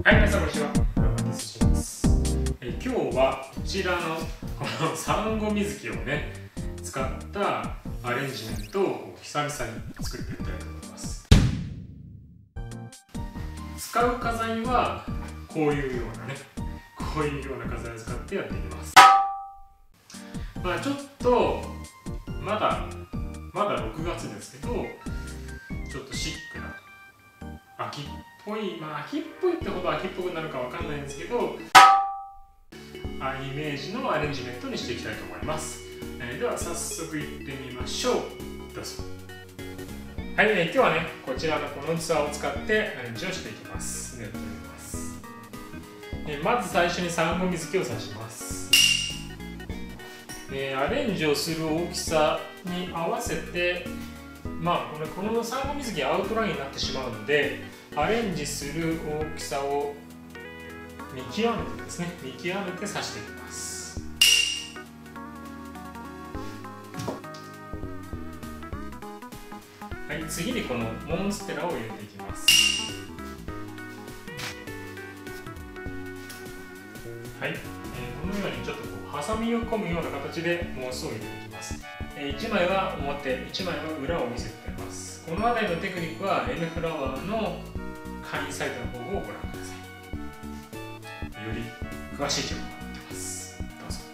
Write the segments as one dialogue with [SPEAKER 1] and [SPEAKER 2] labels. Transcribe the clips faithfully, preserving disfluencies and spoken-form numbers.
[SPEAKER 1] はい、皆さんこんにちは。山田します。え今日はこちらのこのサンゴ水木をね使ったアレンジメントを久々に作ってみたいと思います。使う花材はこういうようなねこういうような花材を使ってやっていきます。まあちょっとまだまだろくがつですけど、ちょっとシックな秋っぽい、まあ秋っぽいってほど秋っぽくなるかわかんないんですけど、あイメージのアレンジメントにしていきたいと思います。えー、では早速いってみましょう。どうぞ。はい、えー、今日はねこちらのこの器を使ってアレンジをしていきます。やってみます。えー、まず最初にサンゴ水木を刺します。えー、アレンジをする大きさに合わせて、まあこれこのサンゴ水木アウトラインになってしまうので、アレンジする大きさを見極めてですね見極めて刺していきます。はい、次にこのモンステラを入れていきます。はい、えー、このようにちょっとこうハサミを込むような形でモンスを入れていきます。いちまいは表、いちまいは裏を見せています。この辺りのテクニックは N フラワーの会員サイトの方をご覧ください。より詳しい情報が載ってます。どうぞ。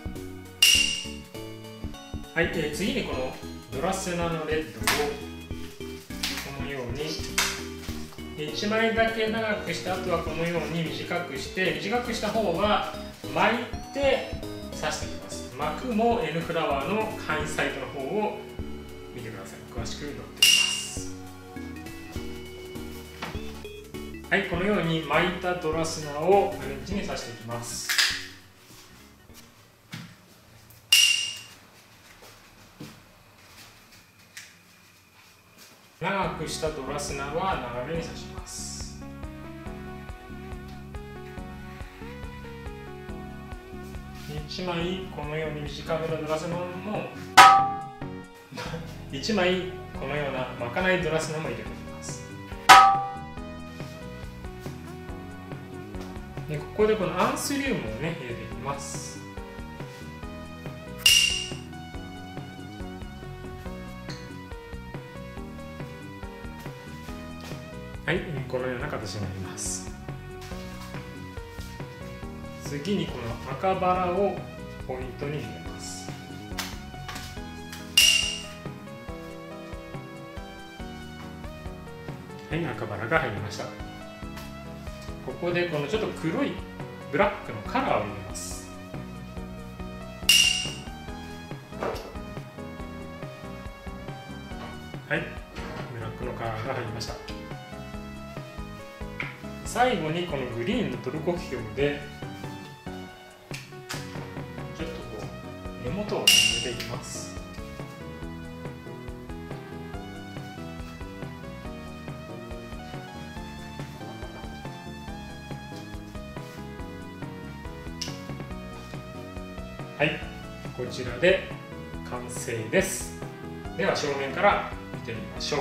[SPEAKER 1] はい、えー、次にこのドラセナのレッドをこのようにいちまいだけ長くした後はこのように短くして短くした方は巻いて刺していきます。巻くも N フラワーの会員サイトの方を見てください。詳しく載っています。はい、このように巻いたドラスナをアレンジに刺していきます。長くしたドラスナは長めに刺します。いちまいこのように短めのドラスナもいちまいこのような巻かないドラスナも入れていきます。でここでこのアンスリウムをね入れていきます。はい、このような形になります。次にこの赤バラをポイントに入れます。はい、赤バラが入りました。ここでこのちょっと黒いブラックのカラーを入れます。はい、ブラックのカラーが入りました。最後にこのグリーンのトルコキキョウでちょっとこう根元を入れていきます。はい、こちらで完成です。では正面から見てみましょう。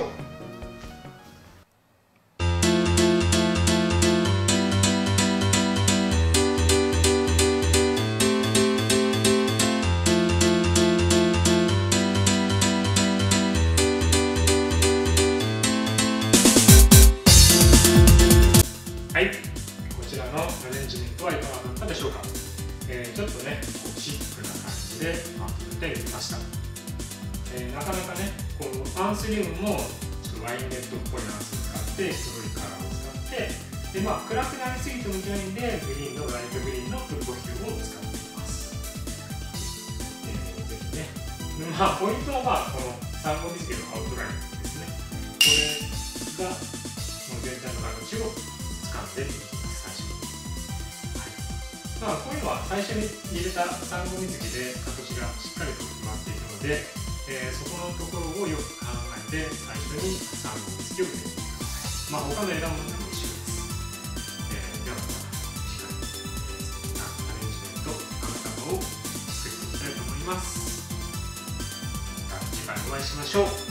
[SPEAKER 1] はい、こちらのアレンジメントはいかがだったでしょうか。えー、ちょっとねこうシックな感じで作ってみました。えー、なかなかねこのアンスリウムもちょっとワインレッドっぽいアンスを使って白いカラーを使ってで、まあ、暗くなりすぎてもいけないんでグリーンのライトグリーンのトルコキューを使っています。えー、ぜひね、まあポイントはまあこのサンゴ水木のアウトラインですね。これがもう全体の形を掴んでいきます。最初に、はい、まあこういうのは最初に入れたサンゴ水木で形がしっかりと決まっているので、えー、そこのところをよく考えて最初にサンゴ水木を入れてください。まあ他の枝物でも一緒です。えー、ではまた次回素敵なアレンジメント花束を作っていきたいと思います。また次回お会いしましょう。